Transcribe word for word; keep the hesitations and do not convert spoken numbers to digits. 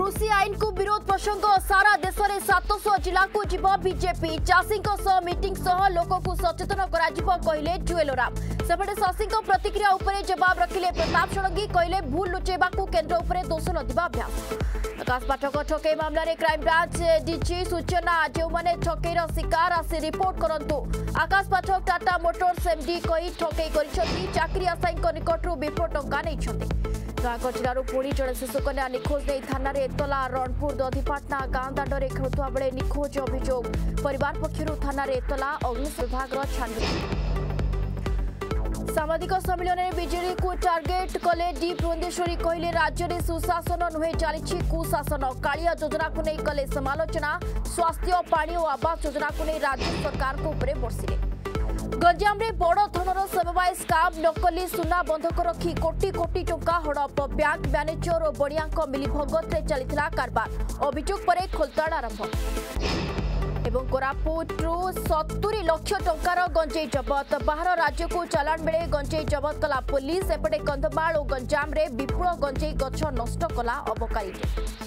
कृषि आईन को विरोध प्रसंग सारा देश में सात सौ जिला को जीव बीजेपी चाषी मीटिंग सह लोक को सचेतन कहले जुएल राम सेपटे शशि प्रतिक्रिया उपरे जवाब रखिले प्रताप षडंगी कहले भूल लुचेबा केन्द्र उपरे दोष लदिबा अभ्यास। आकाश पाठक ठकई मामलें क्राइमब्रांच डीजी सूचना जो मैंने ठकईर शिकार आसी रिपोर्ट करंतु। आकाश पाठक टाटा मोटर्स एमडी कही ठकई करिसेंती चाकरी आशायी निकटू विपुल टंका नहीं गाँ जिलू पुणी जड़े शिशुकन्या निखोज नहीं थाना एतला रणपुर दधिपाटना गाँ दाण्डे खेलुवा बेले निखोज अभियोग परिवार पक्षर थाना एतला अग्निशम विभाग छानबीन। सामाजिक सम्मेलन में बीजेडी को टार्गेट कले डी भुवनेश्वरी कहले राज्य में सुशासन नुहे चली कुशासन कालिया योजना को नहीं कले समालोचना स्वास्थ्य पानी और आवास योजना को नहीं राज्य सरकार को उपरे बर्षिले। गंजाम रे बड़ धनर सेवाई स्काम नकली सुना बंधक रखी कोटी कोटी टंका हड़प बैंक मैनेजर और बड़िया मिलीभगत रे चलिथिला कारबार अभियोग पर खोलताड़ आरंभ। एवं कोरापुटू सत्तरी लक्ष टंकार गंजेई जबत बाहर राज्य को चालाण बेले गंजेई जबत कला पुलिस एपटे कंधमाल और गंजाम रे विपुल गंजेई गछ नष्ट कला अबकारी।